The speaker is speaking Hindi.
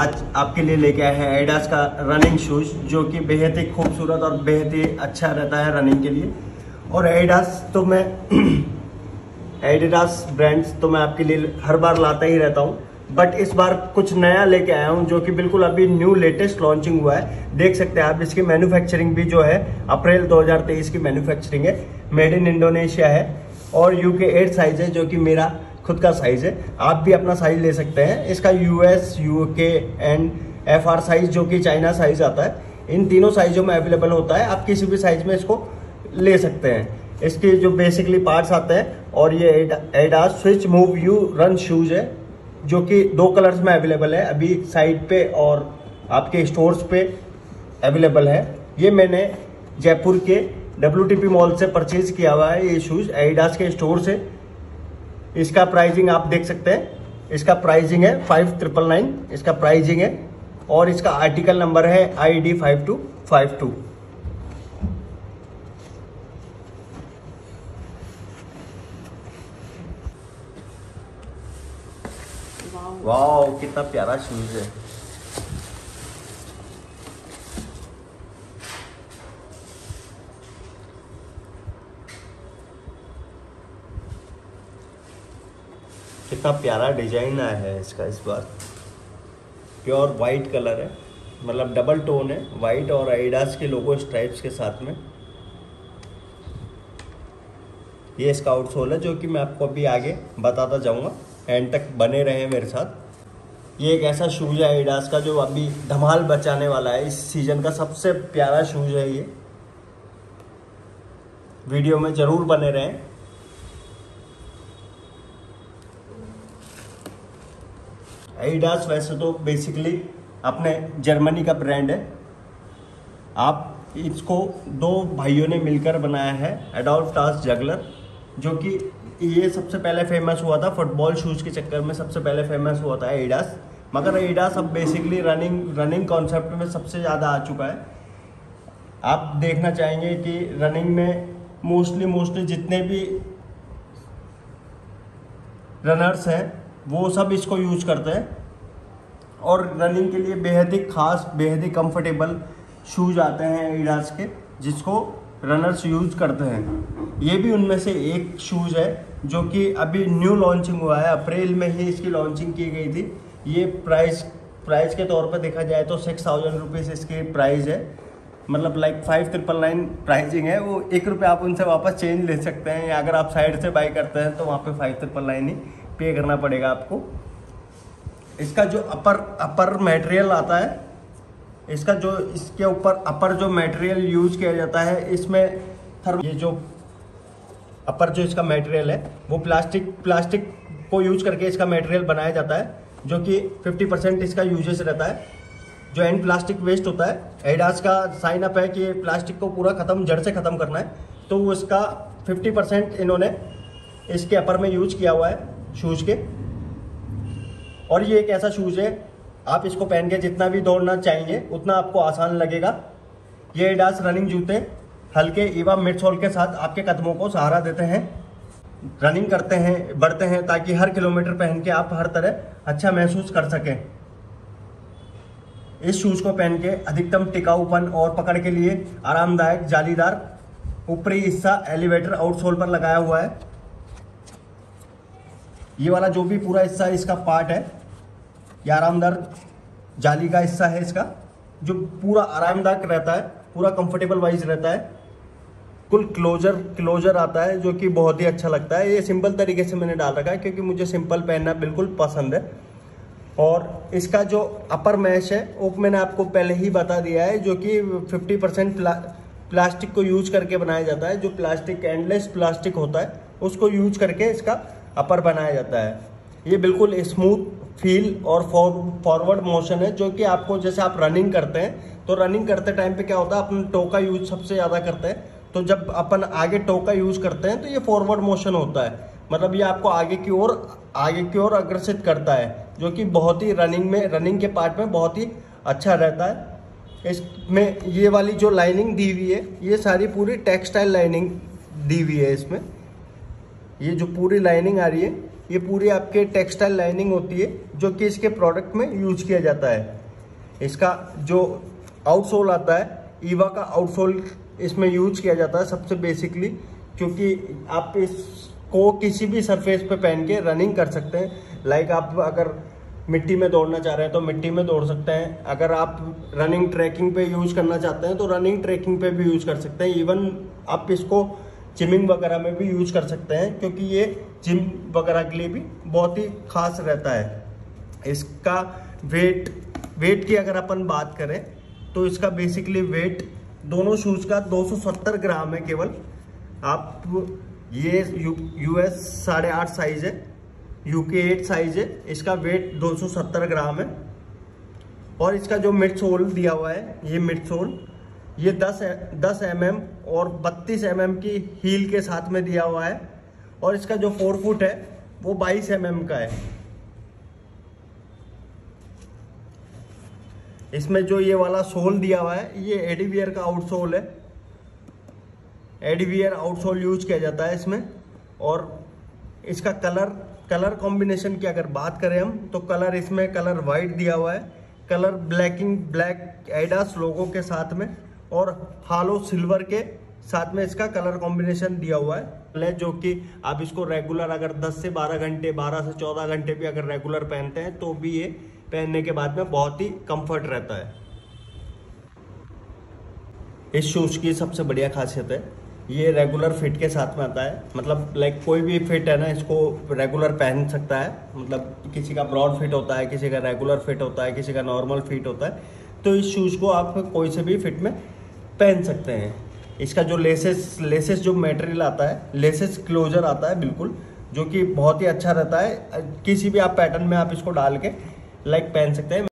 आज आपके लिए लेके आए हैं एडिडास का रनिंग शूज, जो कि बेहद ही खूबसूरत और बेहद ही अच्छा रहता है रनिंग के लिए। और एडिडास ब्रांड्स तो मैं आपके लिए हर बार लाता ही रहता हूँ, बट इस बार कुछ नया लेके आया हूँ जो कि बिल्कुल अभी न्यू लेटेस्ट लॉन्चिंग हुआ है। देख सकते हैं आप, इसकी मैन्युफैक्चरिंग भी जो है अप्रैल 2023 की मैन्युफैक्चरिंग है, मेड इन इंडोनेशिया है और UK 8 साइज है, जो कि मेरा खुद का साइज है। आप भी अपना साइज ले सकते हैं। इसका US, UK and FR size, जो कि चाइना साइज आता है, इन तीनों साइजों में अवेलेबल होता है। आप किसी भी साइज में इसको ले सकते हैं। इसके जो बेसिकली पार्ट्स आते हैं, और ये Adidas switch move you run shoes है, जो कि 2 कलर्स में अवेलेबल है, अभी साइट पे और आपके स्टोर्स पे अवेलेबल है। ये मैंने जयपुर के WTP मॉल से परचेज किया हुआ है, ये शूज एडिडास के स्टोर से। इसका प्राइसिंग आप देख सकते हैं, इसका प्राइसिंग है 5999 इसका प्राइसिंग है, और इसका आर्टिकल नंबर है ID 5252। वाओ, कितना प्यारा शूज है। कितना प्यारा डिजाइन आया है इसका इस बार। प्योर वाइट कलर है, मतलब डबल टोन है, वाइट और एडिडास के लोगो स्ट्राइप्स के साथ में। ये इसका आउटसोल है, जो कि मैं आपको अभी आगे बताता जाऊंगा, एंड तक बने रहे मेरे साथ। ये एक ऐसा शूज है एडिडास का जो अभी धमाल बचाने वाला है। इस सीजन का सबसे प्यारा शूज है ये। वीडियो में जरूर बने रहें। एडिडास वैसे तो बेसिकली अपने जर्मनी का ब्रांड है। आप इसको 2 भाइयों ने मिलकर बनाया है, एडोल्फ टास जगलर, जो कि ये सबसे पहले फेमस हुआ था फुटबॉल शूज के चक्कर में, सबसे पहले फेमस हुआ था एडिडास। मगर एडिडास अब बेसिकली रनिंग कॉन्सेप्ट में सबसे ज़्यादा आ चुका है। आप देखना चाहेंगे कि रनिंग में मोस्टली जितने भी रनर्स हैं वो सब इसको यूज करते हैं, और रनिंग के लिए बेहद ही खास, बेहद ही कंफर्टेबल शूज आते हैं एडिडास के, जिसको रनर्स यूज करते हैं। ये भी उनमें से एक शूज है, जो कि अभी न्यू लॉन्चिंग हुआ है, अप्रैल में ही इसकी लॉन्चिंग की गई थी। ये प्राइस के तौर पर देखा जाए तो 6000 रुपीज़ इसकी प्राइस है, मतलब लाइक 5999 प्राइसिंग है। वो ₹1 आप उनसे वापस चेंज ले सकते हैं, या अगर आप साइड से बाई करते हैं तो वहाँ पे 5999 ही पे करना पड़ेगा आपको। इसका जो अपर मटेरियल आता है, इसके ऊपर अपर जो मटेरियल यूज किया जाता है, इसमें ये जो अपर जो इसका मटेरियल है वो प्लास्टिक को यूज करके इसका मटेरियल बनाया जाता है, जो कि 50% इसका यूजेस रहता है। जो एंड प्लास्टिक वेस्ट होता है, एडिडास का साइन अप है कि प्लास्टिक को पूरा जड़ से ख़त्म करना है, तो वो इसका 50% इन्होंने इसके अपर में यूज किया हुआ है शूज के। और ये एक ऐसा शूज है, आप इसको पहन के जितना भी दौड़ना चाहेंगे उतना आपको आसान लगेगा। ये एडिडास रनिंग जूते हल्के ईवा मिड सोल के साथ आपके कदमों को सहारा देते हैं। रनिंग करते हैं, बढ़ते हैं, ताकि हर किलोमीटर पहन के आप हर तरह अच्छा महसूस कर सकें। इस शूज को पहन के अधिकतम टिकाऊपन और पकड़ के लिए आरामदायक जालीदार ऊपरी हिस्सा एलिवेटर आउटसोल पर लगाया हुआ है। ये वाला जो भी पूरा हिस्सा इसका पार्ट है, ये आरामदार जाली का हिस्सा है इसका, जो पूरा आरामदायक रहता है, पूरा कंफर्टेबल वाइज रहता है। कुल क्लोजर आता है, जो कि बहुत ही अच्छा लगता है। ये सिंपल तरीके से मैंने डाल रखा है, क्योंकि मुझे सिंपल पहनना बिल्कुल पसंद है। और इसका जो अपर मैश है वो मैंने आपको पहले ही बता दिया है, जो कि 50% प्लास्टिक को यूज करके बनाया जाता है। जो प्लास्टिक एंडलेस प्लास्टिक होता है उसको यूज करके इसका अपर बनाया जाता है। ये बिल्कुल स्मूथ फील और फॉरवर्ड मोशन है, जो कि आपको, जैसे आप रनिंग करते हैं तो रनिंग करते टाइम पे क्या होता है, अपन टो का यूज सबसे ज़्यादा करते हैं। तो जब अपन आगे टो का यूज करते हैं तो ये फॉरवर्ड मोशन होता है, मतलब ये आपको आगे की ओर अग्रसित करता है, जो कि बहुत ही रनिंग के पार्ट में बहुत ही अच्छा रहता है। इसमें ये वाली जो लाइनिंग दी हुई है, ये सारी पूरी टेक्सटाइल लाइनिंग दी हुई है। इसमें ये जो पूरी लाइनिंग आ रही है ये पूरी आपके टेक्सटाइल लाइनिंग होती है जो कि इसके प्रोडक्ट में यूज किया जाता है। इसका जो आउटसोल आता है, ईवा का आउटसोल इसमें यूज किया जाता है सबसे बेसिकली, क्योंकि आप इसको किसी भी सरफेस पे पहन के रनिंग कर सकते हैं। लाइक आप अगर मिट्टी में दौड़ना चाह रहे हैं तो मिट्टी में दौड़ सकते हैं, अगर आप रनिंग ट्रैकिंग पे यूज करना चाहते हैं तो रनिंग ट्रैकिंग पे भी यूज कर सकते हैं। इवन आप इसको जिमिंग वगैरह में भी यूज कर सकते हैं, क्योंकि ये जिम वगैरह के लिए भी बहुत ही खास रहता है। इसका वेट की अगर अपन बात करें तो इसका बेसिकली वेट दोनों शूज का 270 ग्राम है केवल। आप ये US 8.5 साइज है, UK 8 साइज है, इसका वेट 270 ग्राम है। और इसका जो मिड सोल दिया हुआ है, ये मिड सोल ये 10 mm और 32 mm की हील के साथ में दिया हुआ है। और इसका जो 4 फुट है वो 22 mm का है। इसमें जो ये वाला सोल दिया हुआ है ये एडीवियर का आउटसोल है। एडीवियर आउटसोल यूज किया जाता है इसमें। और इसका कलर कॉम्बिनेशन की अगर बात करें हम तो कलर इसमें कलर वाइट दिया हुआ है, कलर ब्लैक एडास लोगो के साथ में और हालो सिल्वर के साथ में इसका कलर कॉम्बिनेशन दिया हुआ है, जो कि आप इसको रेगुलर अगर 10 से 12 घंटे 12 से 14 घंटे भी अगर रेगुलर पहनते हैं तो भी ये पहनने के बाद में बहुत ही कंफर्ट रहता है। इस शूज की सबसे बढ़िया खासियत है ये रेगुलर फिट के साथ में आता है। मतलब लाइक कोई भी फिट है ना, इसको रेगुलर पहन सकता है। मतलब किसी का ब्रॉड फिट होता है, किसी का रेगुलर फिट होता है, किसी का नॉर्मल फिट होता है, तो इस शूज को आप कोई से भी फिट में पहन सकते हैं। इसका जो लेसेस जो मटेरियल आता है, लेसेस क्लोजर आता है बिल्कुल, जो कि बहुत ही अच्छा रहता है। किसी भी आप पैटर्न में आप इसको डाल के लाइक पहन सकते हैं।